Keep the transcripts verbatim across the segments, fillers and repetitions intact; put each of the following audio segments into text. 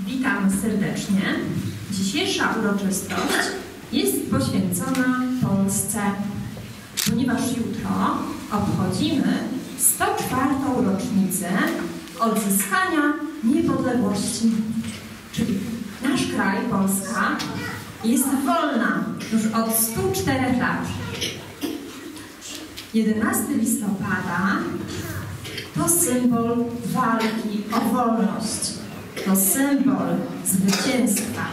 Witam serdecznie. Dzisiejsza uroczystość jest poświęcona Polsce, ponieważ jutro obchodzimy sto czwartą rocznicę odzyskania niepodległości. Czyli nasz kraj, Polska, jest wolna już od stu czterech lat. jedenastego listopada to symbol walki o wolność, to symbol zwycięstwa.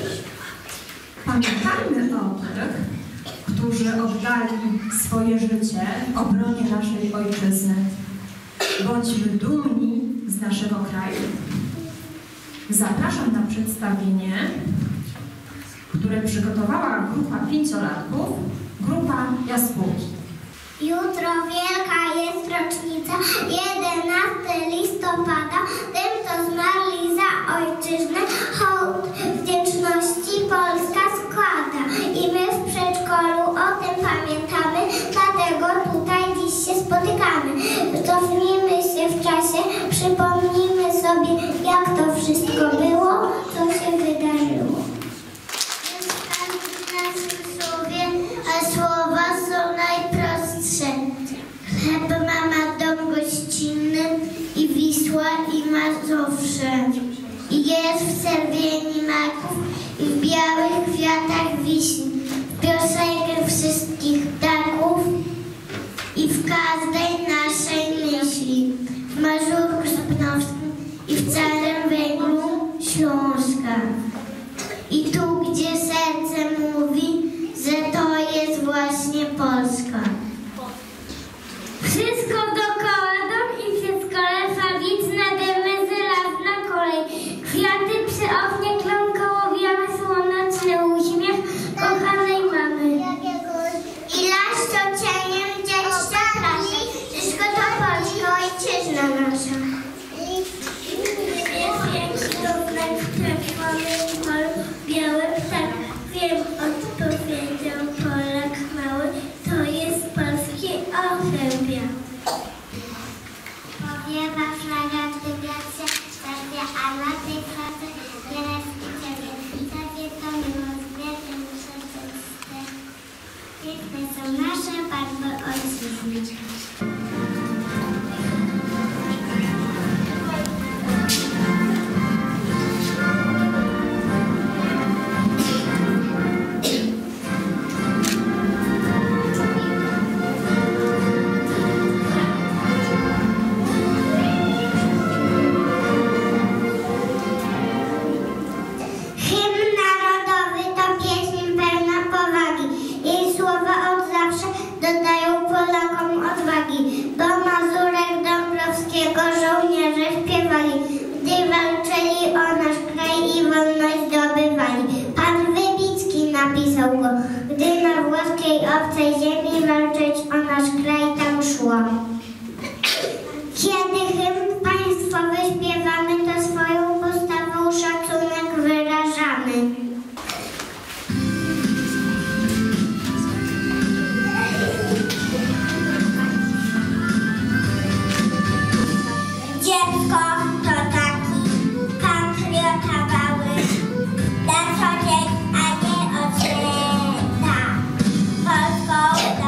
Pamiętajmy o tych, którzy oddali swoje życie w obronie naszej ojczyzny. Bądźmy dumni z naszego kraju. Zapraszam na przedstawienie, które przygotowała grupa pięciolatków, grupa Jaskółki. Jutro wielka jest rocznica, jedenastego listopada, tym, co zmarli za ojczyznę, hołd wdzięczności Polska składa. I my w przedszkolu o tym pamiętamy, dlatego tutaj dziś się spotykamy. Cofnijmy się w czasie, przypomnijmy sobie, jak to wszystko było, co się wydarzyło. Mieszkam w naszym słowie, a słowa są najprostsze. Chleb, mama, dom gościnny i Wisła i Mazowsze. I jest w czerwieni maków i w białych kwiatach wiśni. W piosenkę wszystkich ptaków i w każdej naszej myśli. W Mazurku Sopnowskim i w całym węglu Śląska. I tu, gdzie serce mówi, że to jest właśnie Polska. Wszystko dookoła dom i przedszkole, fawiczne dymy, żelazna kolej. Kwiaty przy oknie kląką owijamy, słoneczny uśmiech kochanej mamy. I las to cieniem dzieci zaprasza. Wszystko to Polska, ojczyzna nasza. Jest piękny znak w czerwonym polu, biały ptak. Wiem, odpowiedział Polak mały, to jest polski orzeł biały. Powiewa flaga, gdy wiatr się stawia, a na tej fladze wiele ciebie. I takie to miłość, wielkie muszę być. Piękne są nasze barwy ojczyzny. Dodają Polakom odwagi, bo Mazurek Dąbrowskiego żołnierze śpiewali, gdy walczyli o nasz kraj i wolność zdobywali. Pan Wybicki napisał go, gdy na włoskiej obcej ziemi walczyć o nasz kraj tam szło. Kiedy hymn państwowy śpiewamy, to swoją postawą szacunek wyrażamy. Dziecko to taki patriota mały, na co dzień, a nie od święta. Polską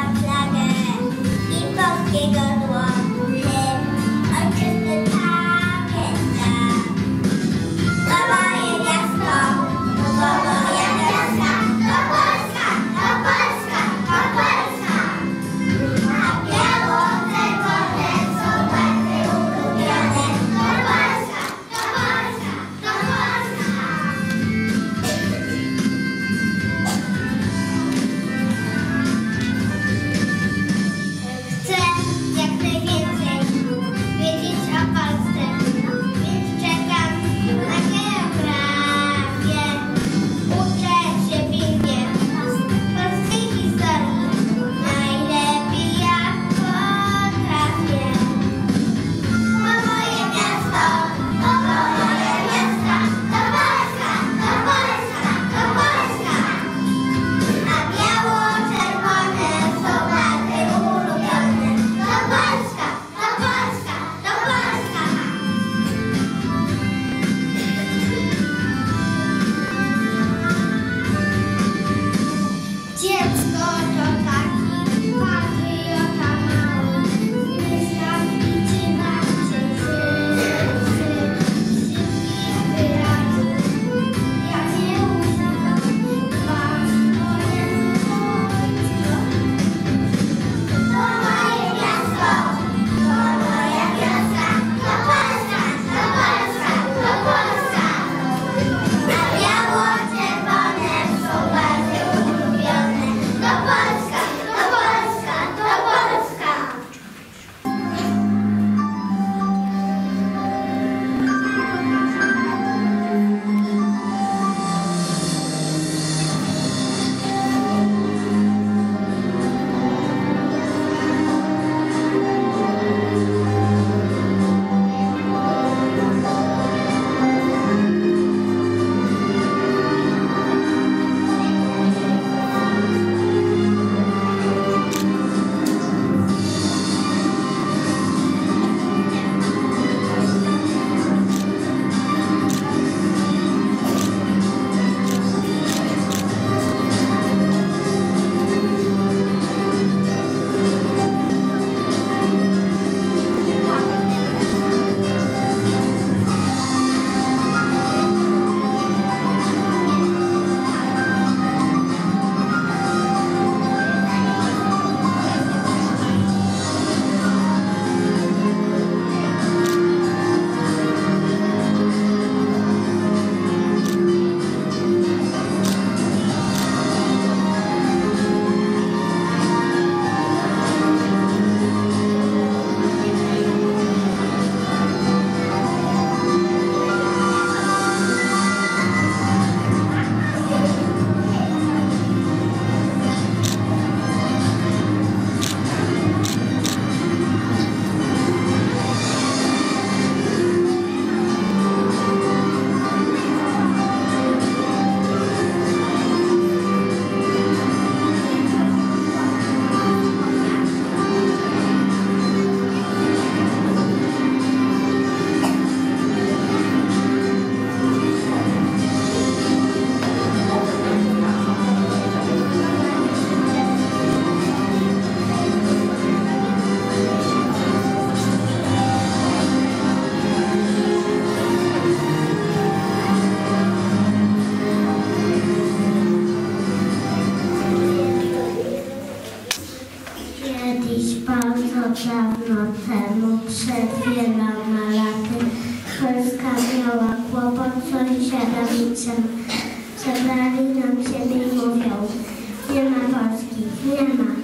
rodzicem. Zabrali nam siebie i mówią, nie ma Polski, nie ma.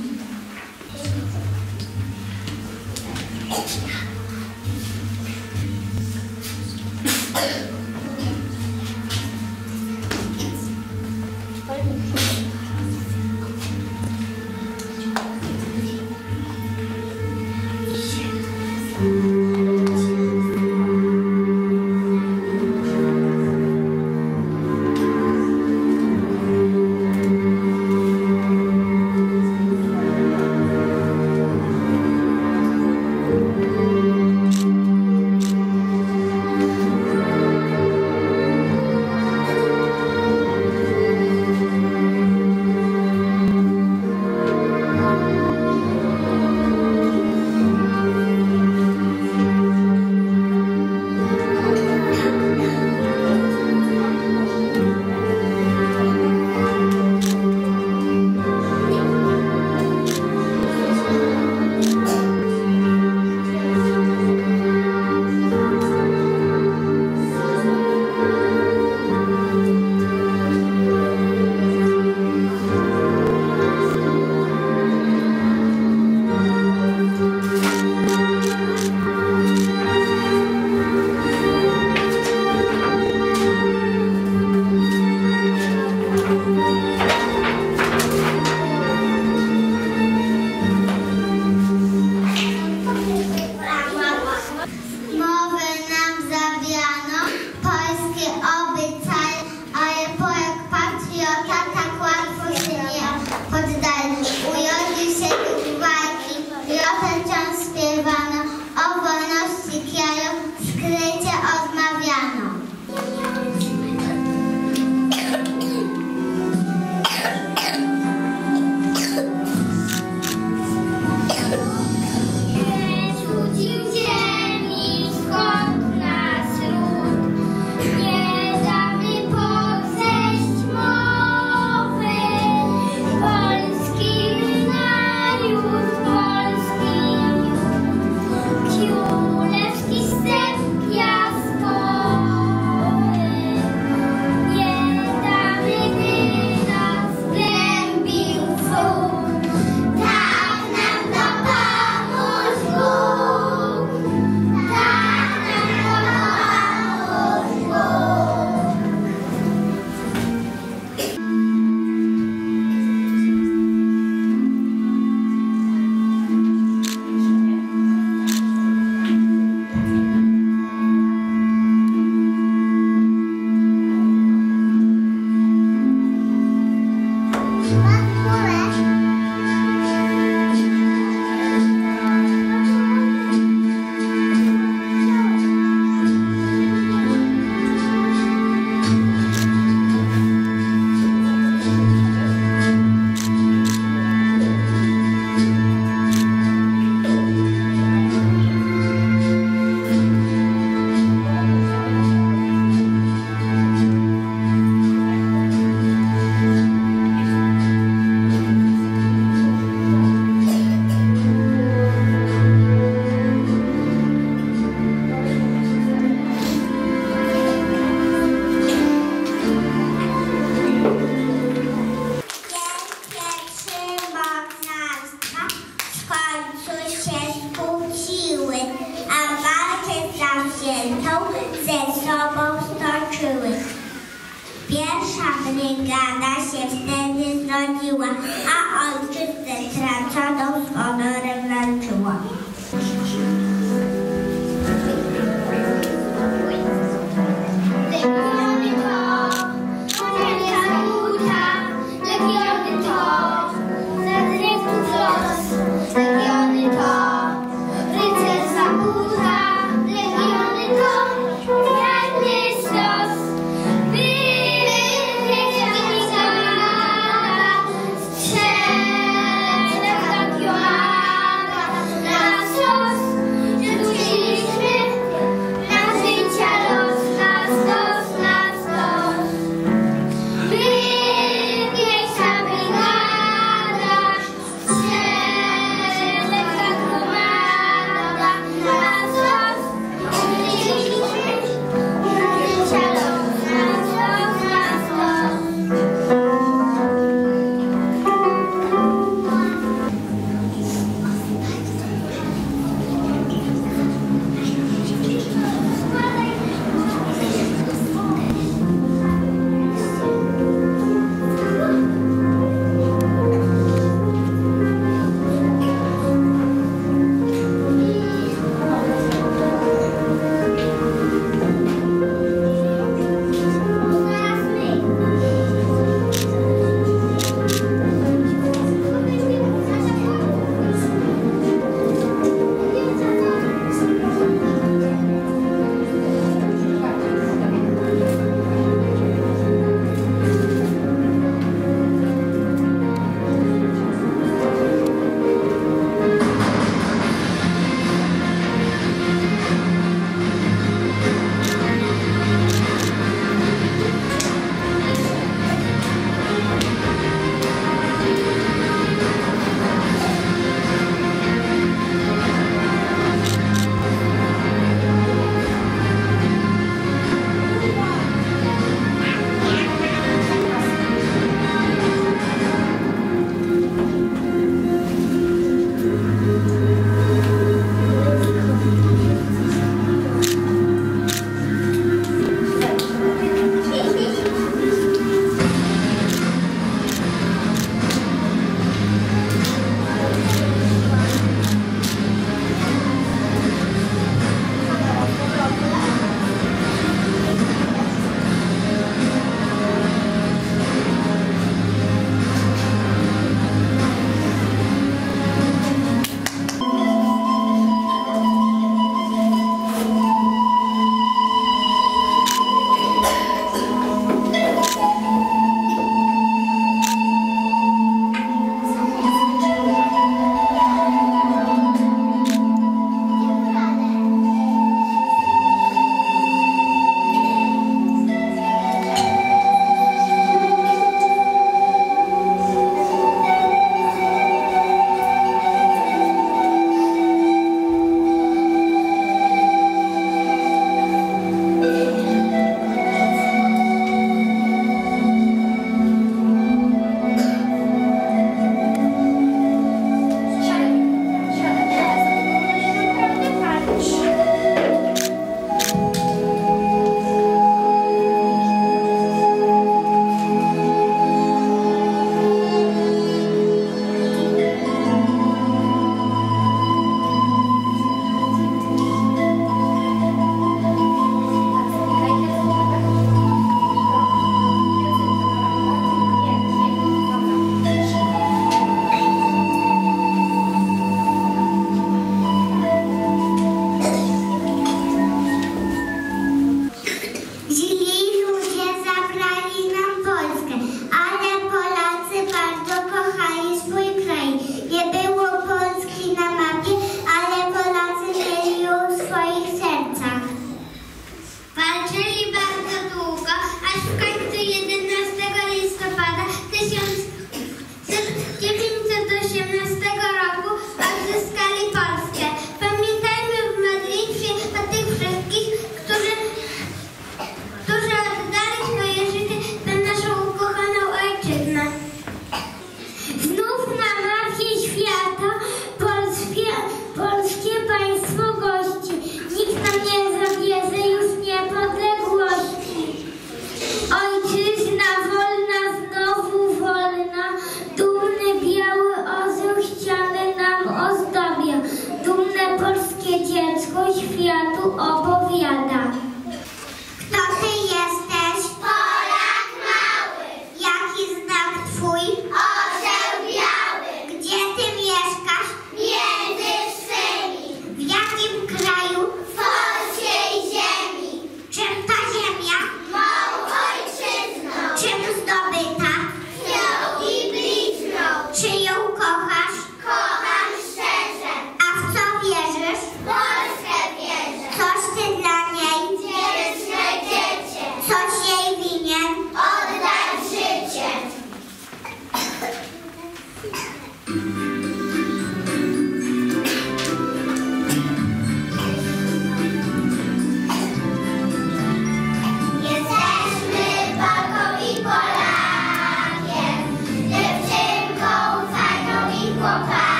Brygada się wtedy zrodziła, a ojczyznę straconą z honorem walczyła.